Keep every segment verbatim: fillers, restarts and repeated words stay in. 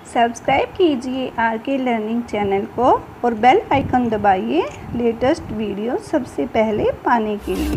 Subscribe कीजिए are K learning channel को और बेल आइकन दबाइए लेटेस्ट वीडियो सबसे पहले पाने के लिए।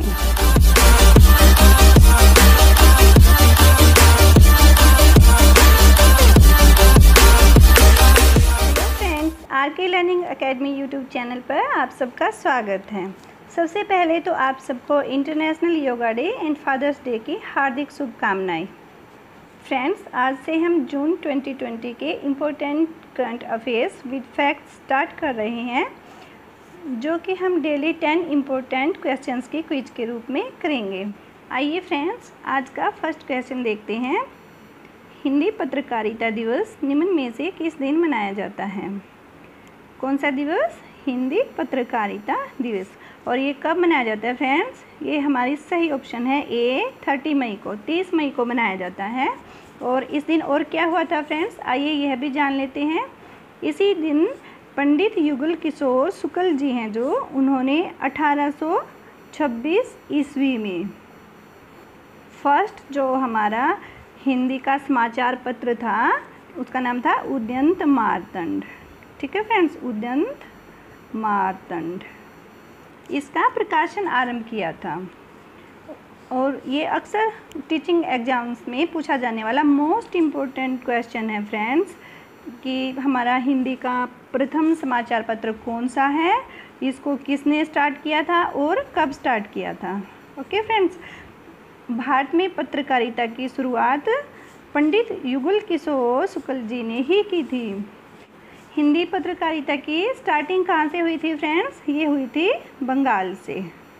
Hello friends, R K learning academy YouTube channel पर आप सबका स्वागत है। सबसे पहले तो आप सबको International Yoga Day and Father's Day की हार्दिक शुभकामनाएं। फ्रेंड्स, आज से हम जून ट्वेंटी ट्वेंटी के important current affairs with facts start कर रहे हैं, जो कि हम डेली टेन इम्पोर्टेंट क्वेश्चंस की क्विज के रूप में करेंगे। आइए फ्रेंड्स, आज का फर्स्ट क्वेश्चन देखते हैं। हिंदी पत्रकारिता दिवस निम्न में से किस दिन मनाया जाता है? कौन सा दिवस? हिंदी पत्रकारिता दिवस। और ये कब मनाया जाता है फ्रेंड्स? ये हमारी सही ऑप्शन है ए, तीस मई को तीस मई को मनाया जाता है। और इस दिन और क्या हुआ था फ्रेंड्स, आइए यह भी जान लेते हैं। इसी दिन पंडित युगल किशोर शुक्ल जी हैं, जो उन्होंने अठारह सौ छब्बीस ईस्वी में फर्स्ट जो हमारा हिंदी का समाचार पत्र था, उसका नाम था उद्यंत मार्तंड। ठीक है फ्रेंड्स, उद्यंत मार्तंड, इसका प्रकाशन आरंभ किया था। और ये अक्सर टीचिंग एग्जाम्स में पूछा जाने वाला मोस्ट इम्पोर्टेंट क्वेश्चन है फ्रेंड्स, कि हमारा हिंदी का प्रथम समाचार पत्र कौन सा है, इसको किसने स्टार्ट किया था और कब स्टार्ट किया था। ओके फ्रेंड्स, भारत में पत्रकारिता की शुरुआत पंडित युगल किशोर शुक्ल जी ने ही की थी। हिंदी पत्रकारिता की स्टार्टिंग कहाँ से हुई थी फ्रेंड्स? ये हुई थी बंगाल से।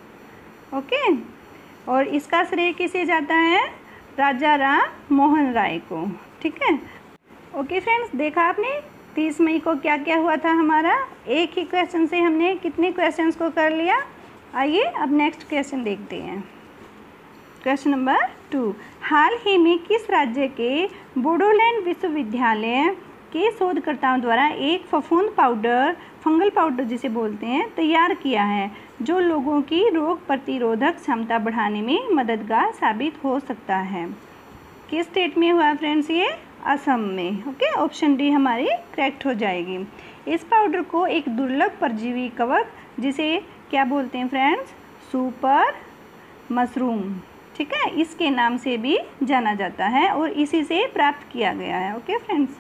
ओके, और इसका श्रेय किसे जाता है? राजा राम मोहन राय को। ठीक है। ओके फ्रेंड्स, देखा आपने तीस मई को क्या क्या हुआ था हमारा। एक ही क्वेश्चन से हमने कितने क्वेश्चंस को कर लिया। आइए अब नेक्स्ट क्वेश्चन देखते हैं। क्वेश्चन नंबर टू, हाल ही में किस राज्य के बोडोलैंड विश्वविद्यालय के शोधकर्ताओं द्वारा एक फफूंद पाउडर, फंगल पाउडर जिसे बोलते हैं, तैयार किया है, जो लोगों की रोग प्रतिरोधक क्षमता बढ़ाने में मददगार साबित हो सकता है? किस स्टेट में हुआ फ्रेंड्स? ये असम में। ओके, ऑप्शन डी हमारी करेक्ट हो जाएगी। इस पाउडर को एक दुर्लभ परजीवी कवक, जिसे क्या बोलते हैं फ्रेंड्स? सुपर मशरूम, ठीक है, इसके नाम से भी जाना जाता है और इसी से प्राप्त किया गया है। Okay friends,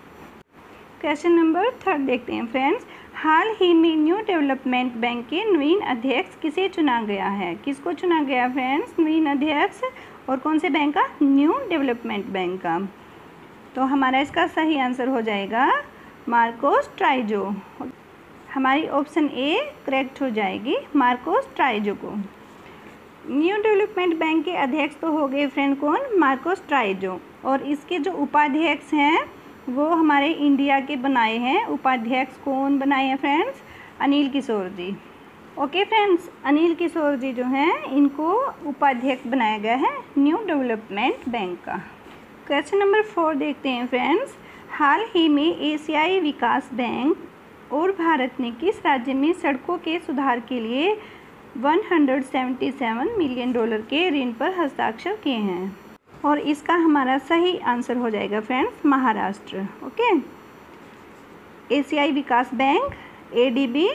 question number third देखते हैं फ्रेंड्स। हाल ही में न्यू डेवलपमेंट बैंक के नवीन अध्यक्ष किसे चुना गया है? किसको चुना गया फ्रेंड्स नवीन अध्यक्ष? और कौन से बैंक का? न्यू डेवलपमेंट बैंक का। तो हमारा इसका सही आंसर हो जाएगा मार्कोस ट्राइजो। हमारी ऑप्शन ए करेक्ट हो जाएगी, मार्कोस ट्राइजो को। न्यू डेवलपमेंट बैंक के अध्यक्ष तो हो गए फ्रेंड कौन? Marcos Troyjo. और इसके जो उपाध्यक्ष हैं वो हमारे इंडिया के बनाए हैं। उपाध्यक्ष कौन बनाए हैं friends? Anil Kishore ji. Okay friends, Anil Kishore ji जो हैं, इनको उपाध्यक्ष बनाया गया है न्यू डेवलपमेंट बैंक का। क्वेश्चन नंबर फोर देखते हैं फ्रेंड्स। हाल ही में एशियाई विकास बैंक और भारत ने किस राज्य में सड़कों के सुधार के लिए एक सौ सतहत्तर मिलियन डॉलर के ऋण पर हस्ताक्षर किए हैं? और इसका हमारा सही आंसर हो जाएगा फ्रेंड्स महाराष्ट्र। ओके, एशियाई विकास बैंक ए डी बी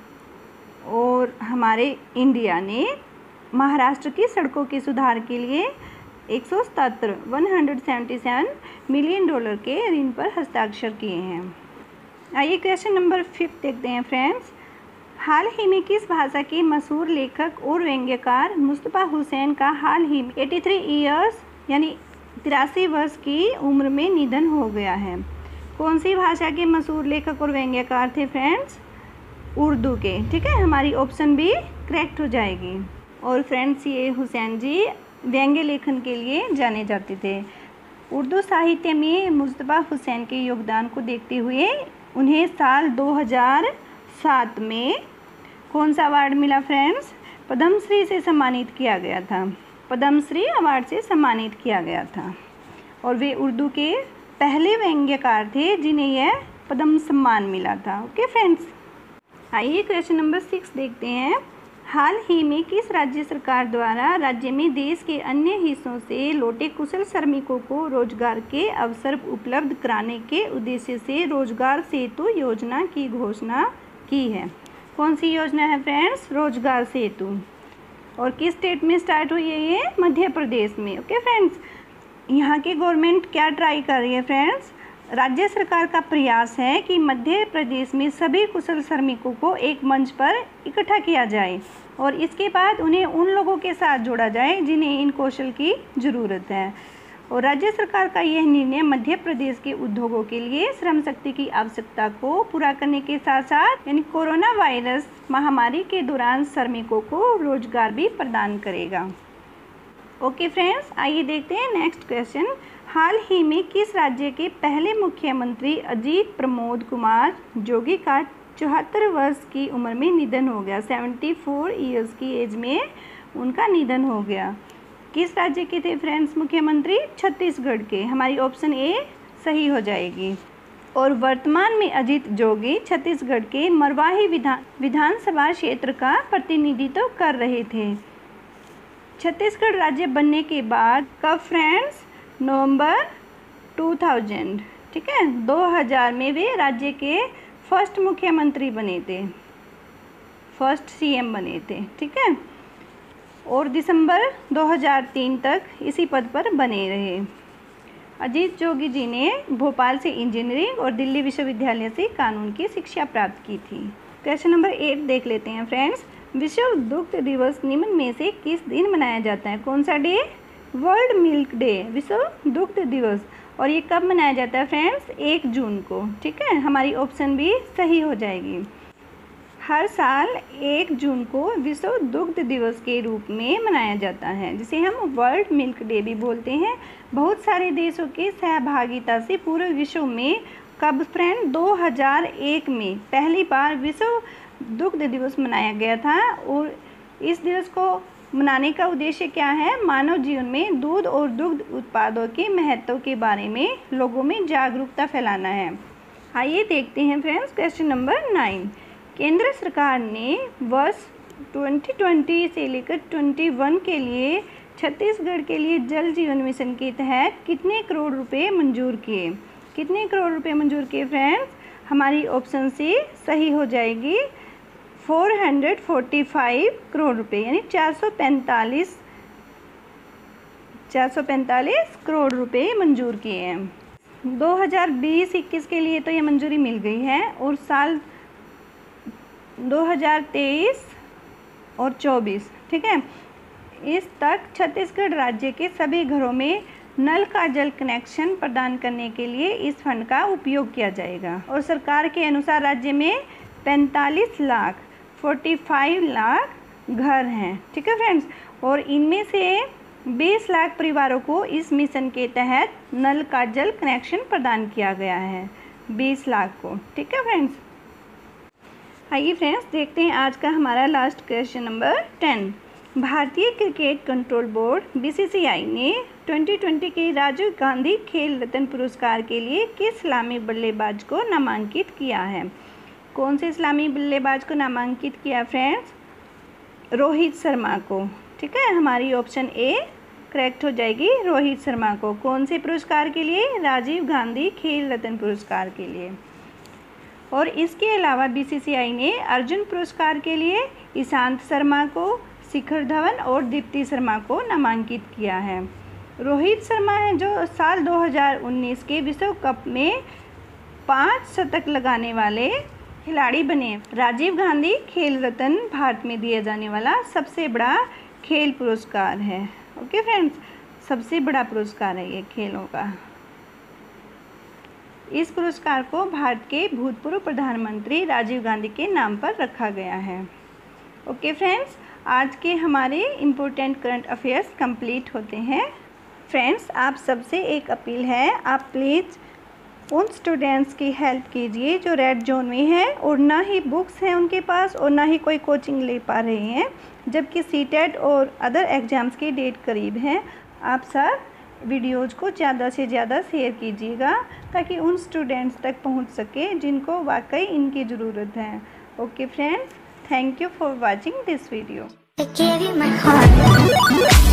और हमारे इंडिया ने महाराष्ट्र की सड़कों के सुधार के लिए एक सौ सतहत्तर one hundred seventy seven million dollar के ऋण पर हस्ताक्षर किए हैं। आइए क्वेश्चन नंबर फिफ्थ देखते हैं फ्रेंड्स। हाल ही में किस भाषा के मशहूर लेखक और व्यंग्यकार मुस्तफा हुसैन का हाल ही में तिरासी ईयर्स यानी तिरासी वर्ष की उम्र में निधन हो गया है? कौन सी भाषा के मशहूर लेखक और व्यंग्यकार थे फ्रेंड्स? उर्दू के। ठीक है, हमारी ऑप्शन भी करेक्ट हो जाएगी। और फ्रेंड्स, ये हुसैन जी व्यंग्य लेखन के लिए जाने जाते थे। उर्दू साहित्य में मुस्तफा हुसैन के योगदान को देखते हुए उन्हें साल दो हज़ार सात में कौन सा अवार्ड मिला फ्रेंड्स? पद्मश्री से सम्मानित किया गया था। पद्मश्री अवार्ड से सम्मानित किया गया था। और वे उर्दू के पहले व्यंग्यकार थे जिन्हें यह पद्म सम्मान मिला था। ओके फ्रेंड्स, आइए क्वेश्चन नंबर सिक्स देखते हैं। हाल ही में किस राज्य सरकार द्वारा राज्य में देश के अन्य हिस्सों से लौटे कुशल श्रमिकों को रोजगार के अवसर उपलब्ध कराने के उद्देश्य से रोजगार सेतु योजना की घोषणा की है? कौन सी योजना है फ्रेंड्स? रोजगार सेतु। और किस स्टेट में स्टार्ट हुई है ये? मध्य प्रदेश में। ओके फ्रेंड्स, यहाँ की गवर्नमेंट क्या ट्राई कर रही है फ्रेंड्स? राज्य सरकार का प्रयास है कि मध्य प्रदेश में सभी कुशल श्रमिकों को एक मंच पर इकट्ठा किया जाए और इसके बाद उन्हें उन लोगों के साथ जोड़ा जाए जिन्हें इन कौशल की ज़रूरत है। और राज्य सरकार का यह निर्णय मध्य प्रदेश के उद्योगों के लिए श्रम शक्ति की आवश्यकता को पूरा करने के साथ साथ यानी कोरोना वायरस महामारी के दौरान श्रमिकों को रोजगार भी प्रदान करेगा। ओके फ्रेंड्स, आइए देखते हैं नेक्स्ट क्वेश्चन। हाल ही में किस राज्य के पहले मुख्यमंत्री अजीत प्रमोद कुमार जोगी का चौहत्तर वर्ष की उम्र में निधन हो गया? सेवेंटी फोर ईयर्स की एज में उनका निधन हो गया। किस राज्य के थे फ्रेंड्स मुख्यमंत्री? छत्तीसगढ़ के। हमारी ऑप्शन ए सही हो जाएगी। और वर्तमान में अजीत जोगी छत्तीसगढ़ के मरवाही विधान विधानसभा क्षेत्र का प्रतिनिधित्व कर रहे थे। छत्तीसगढ़ राज्य बनने के बाद कब फ्रेंड्स? नवंबर टू थाउज़ेंड, ठीक है, दो हज़ार में वे राज्य के फर्स्ट मुख्यमंत्री बने थे, फर्स्ट सीएम बने थे, ठीक है। और दिसंबर दो हज़ार तीन तक इसी पद पर बने रहे। अजीत जोगी जी ने भोपाल से इंजीनियरिंग और दिल्ली विश्वविद्यालय से कानून की शिक्षा प्राप्त की थी। क्वेश्चन नंबर एट देख लेते हैं फ्रेंड्स। विश्व दुग्ध दिवस निम्न में से किस दिन मनाया जाता है? कौन सा डे? वर्ल्ड मिल्क डे, विश्व दुग्ध दिवस। और ये कब मनाया जाता है फ्रेंड्स? एक जून को, ठीक है। हमारी ऑप्शन भी सही हो जाएगी। हर साल एक जून को विश्व दुग्ध दिवस के रूप में मनाया जाता है, जिसे हम वर्ल्ड मिल्क डे भी बोलते हैं। बहुत सारे देशों के सहभागिता से पूरे विश्व में कब फ्रेंड? दो हज़ार एक में पहली बार विश्व दुग्ध दिवस मनाया गया था। और इस दिवस को मनाने का उद्देश्य क्या है? मानव जीवन में दूध और दुग्ध उत्पादों के महत्व के बारे में लोगों में जागरूकता फैलाना है। आइए देखते हैं फ्रेंड्स क्वेश्चन नंबर नाइन। केंद्र सरकार ने वर्ष दो हज़ार बीस से लेकर इक्कीस के लिए छत्तीसगढ़ के लिए जल जीवन मिशन के तहत कितने करोड़ रुपए मंजूर किए? कितने करोड़ रुपए मंजूर किए फ्रेंड्स? हमारी ऑप्शन सी सही हो जाएगी। चार सौ पैंतालीस करोड़ रुपए, यानी चार सौ पैंतालीस चार सौ पैंतालीस करोड़ रुपए मंजूर किए हैं। दो हज़ार बीस इक्कीस के लिए तो ये मंजूरी मिल गई है। और साल दो हज़ार तेईस और चौबीस, ठीक है, इस तक छत्तीसगढ़ राज्य के सभी घरों में नल का जल कनेक्शन प्रदान करने के लिए इस फंड का उपयोग किया जाएगा। और सरकार के अनुसार राज्य में पैंतालीस लाख पैंतालीस लाख घर हैं, ठीक है फ्रेंड्स। और इनमें से बीस लाख परिवारों को इस मिशन के तहत नल का जल कनेक्शन प्रदान किया गया है, बीस लाख को, ठीक है फ्रेंड्स। आइए फ्रेंड्स देखते हैं आज का हमारा लास्ट क्वेश्चन नंबर टेन। भारतीय क्रिकेट कंट्रोल बोर्ड बीसीसीआई ने दो हज़ार बीस के राजीव गांधी खेल रत्न पुरस्कार के लिए किस इस्लामी बल्लेबाज को नामांकित किया है? कौन से इस्लामी बल्लेबाज को नामांकित किया फ्रेंड्स? रोहित शर्मा को, ठीक है। हमारी ऑप्शन ए करेक्ट हो जाएगी, रोहित शर्मा को। कौन से पुरस्कार के लिए? राजीव गांधी खेल रत्न पुरस्कार के लिए। और इसके अलावा बीसीसीआई ने अर्जुन पुरस्कार के लिए ईशांत शर्मा को, शिखर धवन और दीप्ति शर्मा को नामांकित किया है। रोहित शर्मा है जो साल दो हज़ार उन्नीस के विश्व कप में पाँच शतक लगाने वाले खिलाड़ी बने। राजीव गांधी खेल रत्न भारत में दिया जाने वाला सबसे बड़ा खेल पुरस्कार है। ओके फ्रेंड्स, सबसे बड़ा पुरस्कार है ये खेलों का। इस पुरस्कार को भारत के भूतपूर्व प्रधानमंत्री राजीव गांधी के नाम पर रखा गया है। ओके फ्रेंड्स, आज के हमारे इम्पोर्टेंट करंट अफेयर्स कंप्लीट होते हैं। फ्रेंड्स, आप सबसे एक अपील है, आप प्लीज़ उन स्टूडेंट्स की हेल्प कीजिए जो रेड जोन में हैं और ना ही बुक्स हैं उनके पास और ना ही कोई कोचिंग ले पा रहे हैं, जबकि सीटेट और अदर एग्ज़ाम्स की डेट करीब हैं। आप सब वीडियोज़ को ज़्यादा से ज़्यादा शेयर कीजिएगा ताकि उन स्टूडेंट्स तक पहुंच सके जिनको वाकई इनकी ज़रूरत है। Okay friends, Thank you for watching this video. I gave you my heart.